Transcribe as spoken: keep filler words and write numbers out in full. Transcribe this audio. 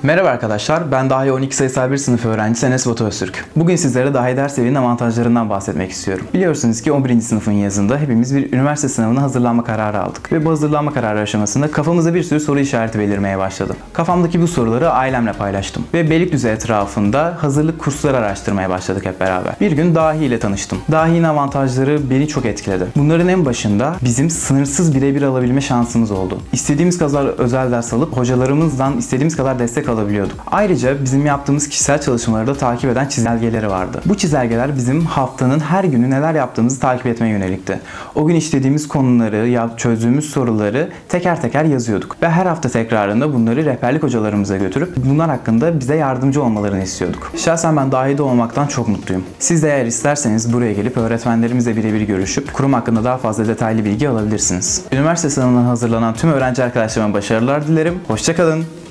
Merhaba arkadaşlar, ben Dahi on iki sayısal bir sınıf öğrencisi Enes Batu Öztürk. Bugün sizlere Dahi ders evinin avantajlarından bahsetmek istiyorum. Biliyorsunuz ki on birinci sınıfın yazında hepimiz bir üniversite sınavına hazırlanma kararı aldık. Ve bu hazırlanma kararı aşamasında kafamıza bir sürü soru işareti belirmeye başladı. Kafamdaki bu soruları ailemle paylaştım. Ve Beylikdüzü etrafında hazırlık kursları araştırmaya başladık hep beraber. Bir gün Dahi ile tanıştım. Dahi'nin avantajları beni çok etkiledi. Bunların en başında bizim sınırsız birebir alabilme şansımız oldu. İstediğimiz kadar özel ders alıp hocalarımızdan istediğimiz kadar destek alabiliyorduk. Ayrıca bizim yaptığımız kişisel çalışmaları da takip eden çizelgeleri vardı. Bu çizelgeler bizim haftanın her günü neler yaptığımızı takip etmeye yönelikti. O gün işlediğimiz konuları, çözdüğümüz soruları teker teker yazıyorduk. Ve her hafta tekrarında bunları rehberlik hocalarımıza götürüp bunlar hakkında bize yardımcı olmalarını istiyorduk. Şahsen ben Dahi'de olmaktan çok mutluyum. Siz de eğer isterseniz buraya gelip öğretmenlerimizle birebir görüşüp kurum hakkında daha fazla detaylı bilgi alabilirsiniz. Üniversite sınavına hazırlanan tüm öğrenci arkadaşlarıma başarılar dilerim. Hoşça kalın.